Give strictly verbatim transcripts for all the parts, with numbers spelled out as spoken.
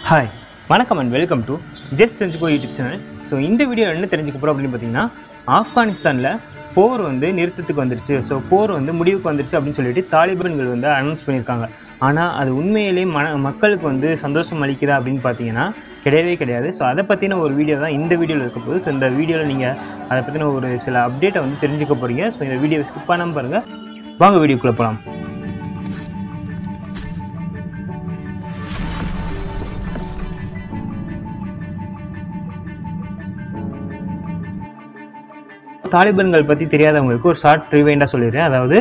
Hi, வணக்கம் and welcome to Just தெரிஞ்சுக்கோ YouTube channel. So இந்த வீடியோ என்ன தெரிஞ்சுக்க போகிறோம் அப்படின்னு பார்த்தீங்கன்னா, ஆப்கானிஸ்தானில் போர் வந்து நிறுத்தத்துக்கு வந்துருச்சு. ஸோ போர் வந்து முடிவுக்கு வந்துருச்சு அப்படின்னு சொல்லிட்டு தாலிபான்கள் வந்து அனௌன்ஸ் பண்ணியிருக்காங்க. ஆனால் அது உண்மையிலேயே மன மக்களுக்கு வந்து சந்தோஷம் அளிக்குதா அப்படின்னு பார்த்தீங்கன்னா கிடையவே கிடையாது. ஸோ அதை பற்றின ஒரு வீடியோ தான் இந்த வீடியோவில் இருக்க போகுது. ஸோ இந்த வீடியோவில் நீங்கள் அதை பற்றின ஒரு சில அப்டேட்டை வந்து தெரிஞ்சுக்க போகிறீங்க. ஸோ இந்த வீடியோவை ஸ்கிப் பண்ணாமல் பாருங்கள். வாங்க வீடியோக்குள்ளே போகலாம். தாலிபான்கள் பற்றி தெரியாதவங்களுக்கு ஒரு ஷார்ட் ரிவைண்டாக சொல்லிடுறேன். அதாவது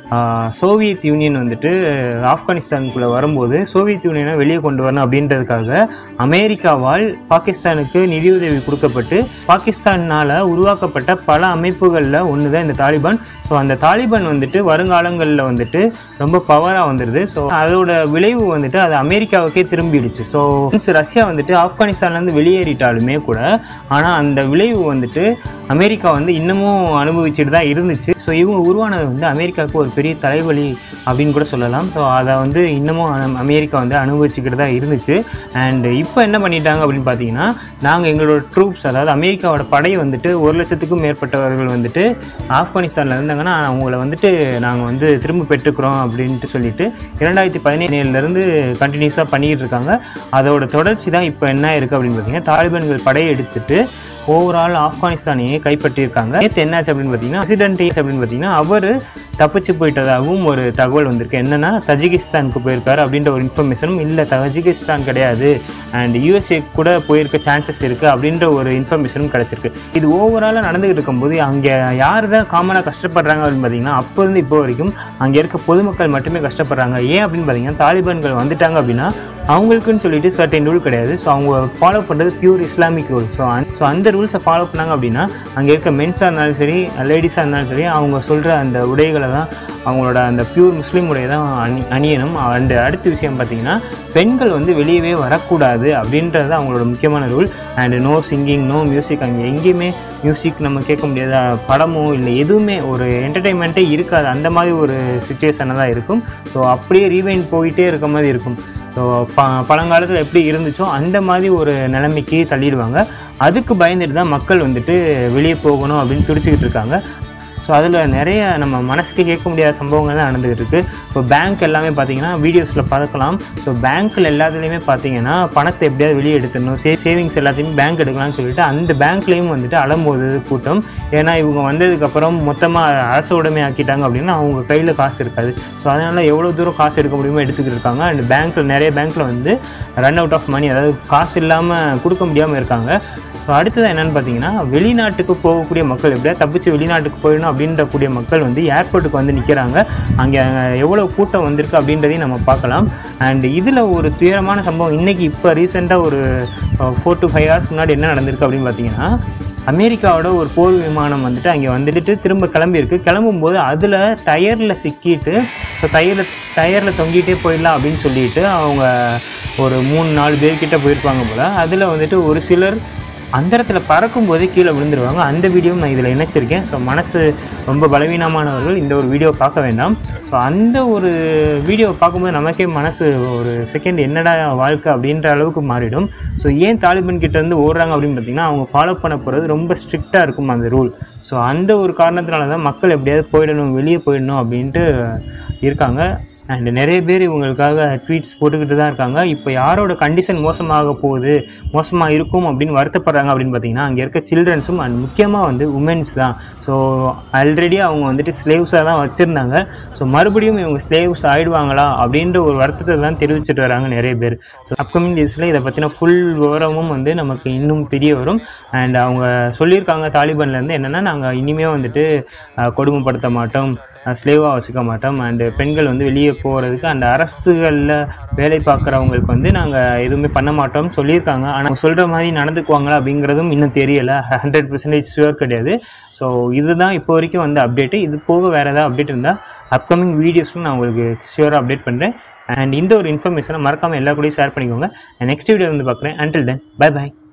சோவியத் யூனியன் வந்துட்டு ஆப்கானிஸ்தானுக்குள்ளே வரும்போது சோவியத் யூனியனை வெளியே கொண்டு வரணும் அப்படின்றதுக்காக அமெரிக்காவால் பாகிஸ்தானுக்கு நிதியுதவி கொடுக்கப்பட்டு பாகிஸ்தானால் உருவாக்கப்பட்ட பல அமைப்புகளில் ஒன்று தான் இந்த தாலிபான். ஸோ அந்த தாலிபான் வந்துட்டு வருங்காலங்களில் வந்துட்டு ரொம்ப பவராக வந்துடுது. ஸோ அதோட விளைவு வந்துட்டு அது அமெரிக்காவுக்கே திரும்பிடுச்சு. ஸோ ரஷ்யா வந்துட்டு ஆப்கானிஸ்தான்லேருந்து வெளியேறிட்டாலுமே கூட ஆனால் அந்த விளைவு வந்துட்டு அமெரிக்கா வந்து இன்னமும் அனுபவிச்சுட்டு தான் இருந்துச்சு. ஸோ இவங்க உருவானது வந்து அமெரிக்காவுக்கு ஒரு பெரிய தலைவலி அப்படின்னு கூட சொல்லலாம். ஸோ அதை வந்து இன்னமும் அமெரிக்கா வந்து அனுபவிச்சுக்கிட்டு தான் இருந்துச்சு. அண்ட் இப்போ என்ன பண்ணிட்டாங்க அப்படின்னு பார்த்தீங்கன்னா, நாங்கள் எங்களோட ட்ரூப்ஸ், அதாவது அமெரிக்காவோட படை வந்துட்டு ஒரு லட்சத்துக்கும் மேற்பட்டவர்கள் வந்துட்டு ஆப்கானிஸ்தானில் இருந்தாங்கன்னா அவங்கள வந்துட்டு நாங்கள் வந்து திரும்ப பெற்றுக்கிறோம் அப்படின்ட்டு சொல்லிட்டு இரண்டாயிரத்தி பதினேழுலேருந்து கண்டினியூஸாக பண்ணிக்கிட்டு இருக்காங்க. அதோட தொடர்ச்சி தான் இப்போ என்ன இருக்குது அப்படின்னு பார்த்தீங்கன்னா, தாலிபான்கள் படையை எடுத்துட்டு ஓவரால் ஆப்கானிஸ்தானையே கைப்பற்றியிருக்காங்க. நேற்று என்னாச்சு அப்படின்னு பார்த்தீங்கன்னா, பிரசிடென்ட் அப்படின்னு பார்த்தீங்கன்னா அவர் தப்பிச்சு போயிட்டதாகவும் ஒரு தகவல் வந்திருக்கு. என்னென்னா தஜிகிஸ்தானுக்கு போயிருக்காரு அப்படின்ற ஒரு இன்ஃபர்மேஷனும் இல்லை, தஜிகிஸ்தான் கிடையாது அண்ட் யூஎஸ்ஏ கூட போயிருக்க சான்சஸ் இருக்குது அப்படின்ற ஒரு இன்ஃபர்மேஷனும் கிடச்சிருக்கு. இது ஓவராலாக நடந்துகிட்டு இருக்கும்போது அங்கே யார் தான் காமனாக கஷ்டப்படுறாங்க அப்படின்னு பார்த்தீங்கன்னா, அப்போ இருந்து இப்போ வரைக்கும் அங்கே இருக்க பொதுமக்கள் மட்டுமே கஷ்டப்படுறாங்க. ஏன் அப்படின்னு பார்த்தீங்கன்னா, தாலிபான்கள் வந்துட்டாங்க அப்படின்னா அவங்களுக்குன்னு சொல்லிட்டு சர்டன் ரூல் கிடையாது. ஸோ அவங்க ஃபாலோ பண்ணுறது pure Islamic rule. So so அந்த ரூல்ஸை ஃபாலோ பண்ணாங்க அப்படின்னா அங்கே இருக்க மென்ஸாக இருந்தாலும் சரி லேடிஸாக இருந்தாலும் சரி அவங்க சொல்கிற அந்த உடைகளை தான், அவங்களோட அந்த பியூர் முஸ்லீம் உடையை தான் அணி அணியணும். அண்ட் அடுத்த விஷயம் பார்த்திங்கன்னா, பெண்கள் வந்து வெளியவே வரக்கூடாது அப்படின்றது அவங்களோட முக்கியமான rule. And no singing, no music. அங்கே எங்கேயுமே மியூசிக் நம்ம கேட்க முடியாத, படமோ இல்லை எதுவுமே ஒரு என்டர்டெயின்மெண்ட்டே இருக்காது. அந்த மாதிரி ஒரு சுச்சுவேஷனாக தான் இருக்கும். ஸோ அப்படியே ரீவைண்ட் போயிட்டே இருக்க மாதிரி இருக்கும். ஸோ ப பழங்காலத்தில் எப்படி இருந்துச்சோ அந்த மாதிரி ஒரு நிலைமைக்கு தள்ளிடுவாங்க. அதுக்கு பயந்துட்டு தான் மக்கள் வந்துட்டு வெளியே போகணும் அப்படின்னு துடிச்சிக்கிட்டு இருக்காங்க. ஸோ அதில் நிறைய நம்ம மனசுக்கு கேட்க முடியாத சம்பவங்கள் தான் நடந்துகிட்டு இருக்குது. இப்போ பேங்க் எல்லாமே பார்த்தீங்கன்னா வீடியோஸில் பார்க்கலாம். ஸோ பேங்க்கில் எல்லாத்துலேயுமே பார்த்தீங்கன்னா பணத்தை எப்படியாவது வெளியே எடுத்துடணும், சே சேவிங்ஸ் எல்லாத்தையுமே பேங்க் எடுக்கலாம்னு சொல்லிட்டு அந்த பேங்க்லேயும் வந்துட்டு அலம்போது கூட்டம். ஏன்னா இவங்க வந்ததுக்கப்புறம் மொத்தமாக அரசு உடைமை ஆக்கிட்டாங்க அப்படின்னா அவங்க கையில் காசு இருக்காது. ஸோ அதனால் எவ்வளோ தூரம் காசு எடுக்க முடியுமோ எடுத்துக்கிட்டு இருக்காங்க. அண்ட் பேங்க்கில் நிறைய பேங்க்கில் வந்து ரன் அவுட் ஆஃப் மணி, அதாவது காசு இல்லாமல் கொடுக்க முடியாமல் இருக்காங்க. ஸோ அடுத்தது என்னென்னு பார்த்தீங்கன்னா, வெளிநாட்டுக்கு போகக்கூடிய மக்கள் எப்படியா தப்பிச்சு வெளிநாட்டுக்கு போயிடணும் அப்படின்ற கூடிய மக்கள் வந்து ஏர்போர்ட்டுக்கு வந்து நிற்கிறாங்க. அங்கே எவ்வளோ கூட்டம் வந்திருக்கு அப்படின்றதையும் நம்ம பார்க்கலாம். அண்ட் இதில் ஒரு துயரமான சம்பவம் இன்றைக்கி இப்போ ரீசெண்டாக ஒரு ஃபோர் டு ஃபைவ் ஹவர்ஸ் முன்னாடி என்ன நடந்திருக்கு அப்படின்னு பார்த்தீங்கன்னா, அமெரிக்காவோட ஒரு போர் விமானம் வந்துட்டு அங்கே வந்துட்டு திரும்ப கிளம்பியிருக்கு. கிளம்பும்போது அதில் டயரில் சிக்கிட்டு, ஸோ டயரில் டயரில் தொங்கிட்டே போயிடலாம் அப்படின்னு சொல்லிட்டு அவங்க ஒரு மூணு நாலு பேர்கிட்ட போயிருப்பாங்க போல். அதில் வந்துட்டு ஒரு சிலர் அந்த இடத்துல பறக்கும் போதே கீழே விழுந்துருவாங்க. அந்த வீடியோவும் நான் இதில் இணைச்சிருக்கேன். ஸோ மனசு ரொம்ப பலவீனமானவர்கள் இந்த ஒரு வீடியோவை பார்க்க வேண்டாம். ஸோ அந்த ஒரு வீடியோவை பார்க்கும்போது நமக்கே மனசு ஒரு செகண்ட் என்னடா வாழ்க்கை அப்படின்ற அளவுக்கு மாறிடும். ஸோ ஏன் தாலிபான் கிட்ட இருந்து ஓடுறாங்க அப்படின்னு பார்த்தீங்கன்னா, அவங்க ஃபாலோ பண்ண போகிறது ரொம்ப ஸ்ட்ரிக்டாக இருக்கும் அந்த ரூல். ஸோ அந்த ஒரு காரணத்தினால தான் மக்கள் எப்படியாவது போயிடணும், வெளியே போயிடணும் அப்படின்ட்டு இருக்காங்க. அண்ட் நிறைய பேர் இவங்களுக்காக ட்வீட்ஸ் போட்டுக்கிட்டு தான் இருக்காங்க. இப்போ யாரோட கண்டிஷன் மோசமாக போகுது, மோசமாக இருக்கும் அப்படின்னு வருத்தப்படுறாங்க அப்படின்னு பார்த்தீங்கன்னா, அங்கே இருக்க சில்ட்ரன்ஸும் அண்ட் முக்கியமாக வந்து உமன்ஸ் தான். ஸோ ஆல்ரெடி அவங்க வந்துட்டு ஸ்லேவ்ஸாக தான் வச்சுருந்தாங்க. ஸோ மறுபடியும் இவங்க ஸ்லேவ்ஸ் ஆகிடுவாங்களா அப்படின்ற ஒரு வருத்தத்தை தான் தெரிவிச்சுட்டு வராங்க நிறைய பேர். ஸோ அப்கமிங் டேஸில் இதை பற்றின ஃபுல் விவரமும் வந்து நமக்கு இன்னும் தெரிய வரும். அண்ட் அவங்க சொல்லியிருக்காங்க தாலிபான்லேருந்து என்னென்னா, நாங்கள் இனிமேல் வந்துட்டு கொடுமைப்படுத்த மாட்டோம், ஸ்லேவாக வச்சுக்க மாட்டோம், அண்டு பெண்கள் வந்து வெளியே போகிறதுக்கு அந்த அரசுகளில் வேலை பார்க்குறவங்களுக்கு வந்து நாங்கள் எதுவுமே பண்ண மாட்டோம்னு சொல்லியிருக்காங்க. ஆனால் சொல்கிற மாதிரி நடந்துக்குவாங்களா அப்படிங்கிறதும் இன்னும் தெரியலை. ஹண்ட்ரட் பர்சன்டேஜ் ஷுவர் கிடையாது. ஸோ இதுதான் இப்போ வரைக்கும் வந்து அப்டேட்டு. இது போக வேறு ஏதாவது அப்டேட் இருந்தால் அப்கமிங் வீடியோஸும் நான் உங்களுக்கு ஷுவராக அப்டேட் பண்ணுறேன். அண்ட் இந்த ஒரு இன்ஃபர்மேஷனை மறக்காமல் எல்லா கூடயும் ஷேர் பண்ணிக்கோங்க. நெக்ஸ்ட் வீடியோ வந்து பார்க்குறேன். Until then bye by.